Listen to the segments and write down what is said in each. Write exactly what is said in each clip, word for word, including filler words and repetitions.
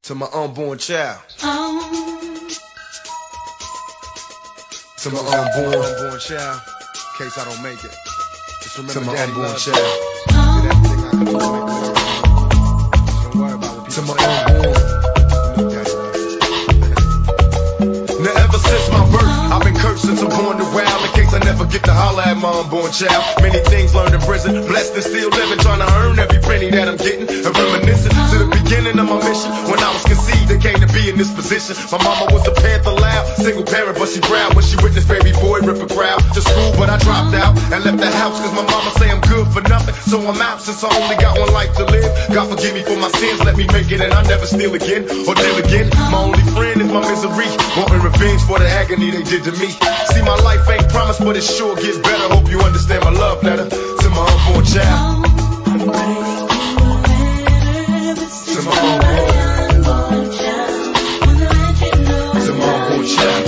To my unborn child. To my unborn, unborn child. In case I don't make it. Just remember, to my Daddy unborn child. Did everything I could do to make the world. Don't worry about what people. To my unborn. You know Daddy loves you. Now ever since my birth, I've been cursed since I'm born to wild. In case I never get to holler at my unborn child. Many things learned in prison, blessed and still living, trying to earn every penny that I'm getting. And reminiscing to the beginning of my mission. When I was conceived and came to be in this position. My mama was a Panther loud, single parent, but she proud when she witnessed baby boy rip a crowd to school. But I dropped out and left the house cause my mama say I'm good for nothing. So I'm out since I only got one life to live. God forgive me for my sins, let me make it and I never steal again or deal again. My only friend is my misery, wanting revenge for the agony they did to me. See, my life ain't promised, but it sure gets better. Hope you understand my love letter to my unborn child. To my unborn child. To my unborn child.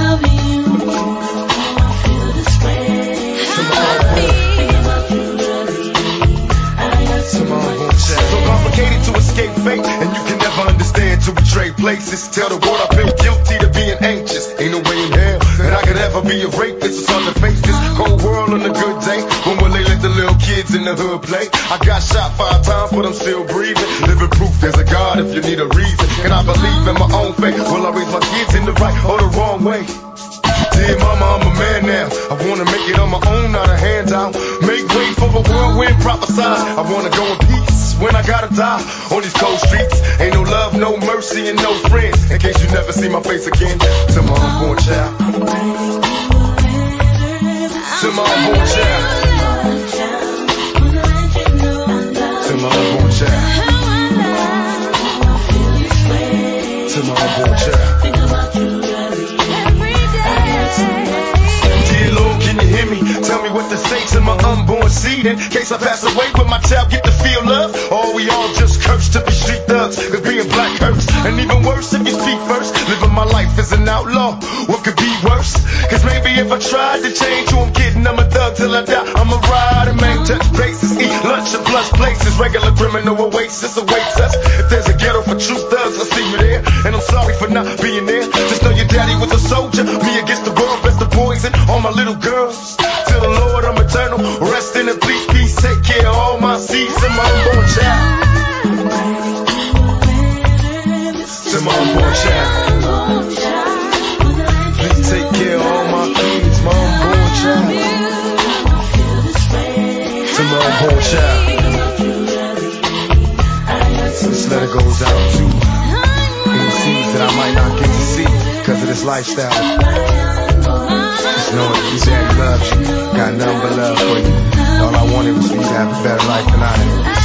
So complicated to escape fate, and you can never understand till we trade places. Tell the world I've been guilty to being anxious. Ain't no way in hell that I could ever be a rapist. It's hard to face this cold world on a good day. When will they let the little kids in the hood play? I got shot five times, but I'm still breathing. Living proof there's a God if you need a reason. And I believe in my own faith. Will I raise my kids in the right or the wrong way? Dear mama, I'm a man now. I wanna make it on my own, not a handout. Make way for a whirlwind prophesied. I wanna go in peace when I gotta die on these cold streets. Ain't no love, no mercy, and no friends. In case you never see my face again. To my unborn child. To my unborn child. To my unborn child. To my unborn child. Tell me what to say to my unborn seed in case I pass away. Will my child get to feel love? Or we all just cursed to be street thugs? Cause being black hurts, and even worse if you speak first. Living my life as an outlaw, what could be worse? Cause maybe if I tried to change who I'm kidding, I'm a thug till I die. I'm a rider, man, touch bases, eat lunch and flush places. Regular criminal oasis awaits us. If there's a ghetto for true thugs, I'll see you there. And I'm sorry for not being there. Just know your daddy was a soldier, me against the world, best of poison. All my little girls, till the Lord I'm eternal. Rest in and please peace, take care of all my seeds. To my unborn child. To my unborn child. Please take care of all my kids, my unborn child. To my unborn child. This letter goes out to any seeds that I might not get to see because of this lifestyle. Just know that your daddy loves you, got nothing but love for you. All I wanted was for you to have a better life than I had.